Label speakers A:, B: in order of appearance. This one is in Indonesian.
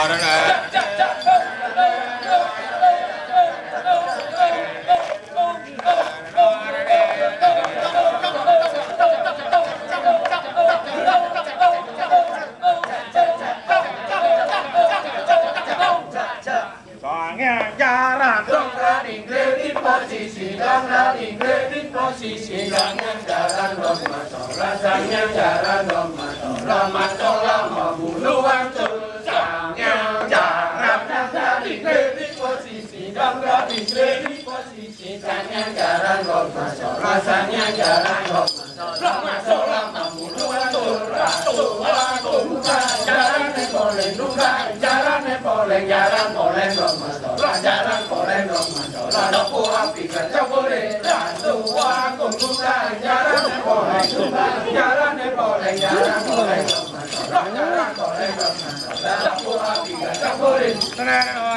A: Posisi jangan jalan dogma, rasanya jalan dogma, lama lama buluan jangan jalan dari kredit posisi dan dari kredit posisi jangan jalan dogma, rasanya jalan dogma, lama buluan jalan boleh duga, jalan boleh dogma, jalan boleh dogma, lalu api kerja boleh. Aku sudah jalan boleh, jalan boleh, jalan boleh, aku hati tak boleh.